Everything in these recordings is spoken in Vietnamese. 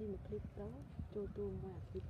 thì một clip đó cho tôi mà clip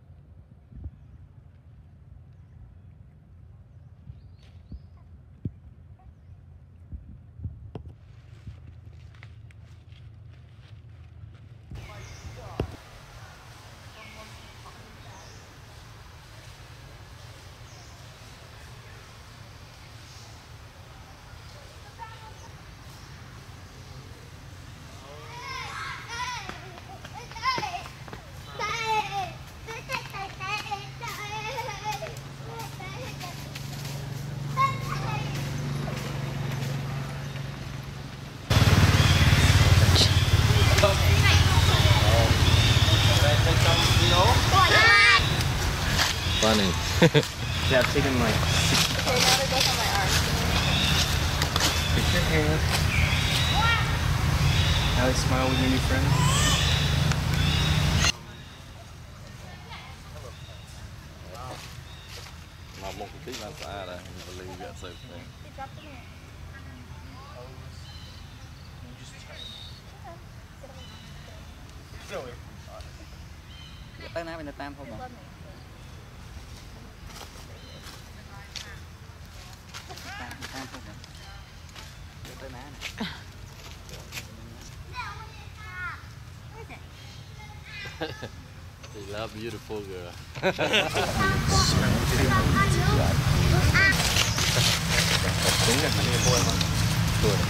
Funny. Yeah, I've taken like. Okay, now they both on my arm. Pick your hand. Allie, smile with your new friend. Not một tí là xa đây, believe you got so thing. Tới nãy bên Tam không mà. Tam không mà. Tới nãy này. She love beautiful girl. Đúng rồi, anh cô em không? Good.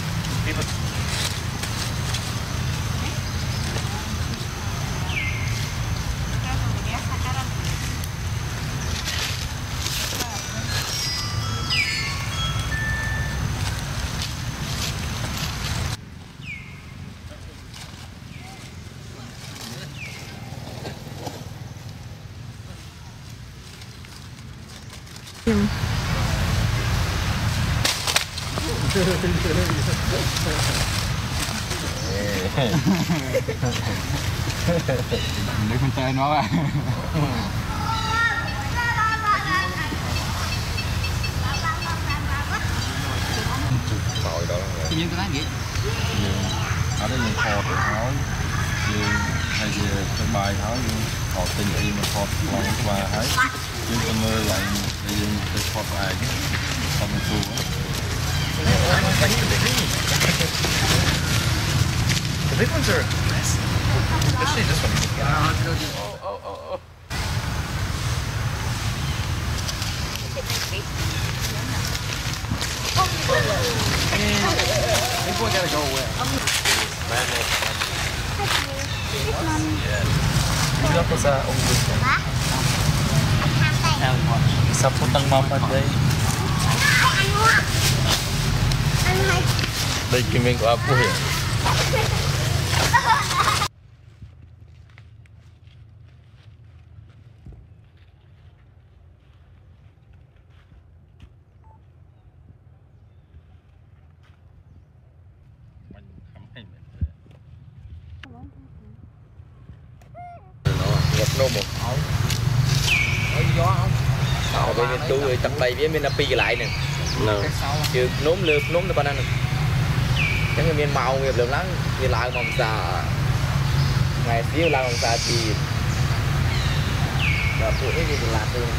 Để con trai nó à. Tội đó là Như cái lá gì? ở đây mình thọt để tháo như hay gì cái bài tháo như thọt tình y mà thọt lòng và hái nhưng con mơ lại thì cái thọt ai chứ còn mình phù á. The big ones are nice. Especially this one. Oh. This one gotta go away. Nó có ra ông gì? Sắp phút tăng mâm ở đây. Đây cái mình có áp hiện. Ngập nôm một áo. Có gió không? Ở bên tôi tập bay với bên pi lại nè. Chứ nôm lượp nôm nó con ăn. Chẳng như miền màu nghiệp lượng lắm, như lại mong xà ngày xíu lại mong xà thì là phụ hết như là tôi.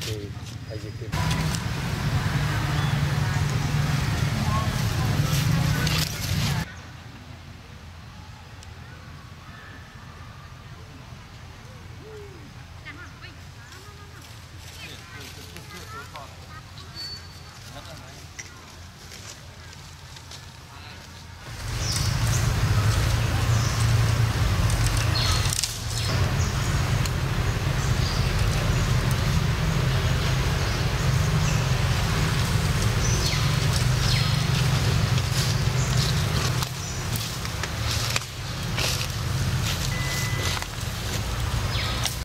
thì hay gì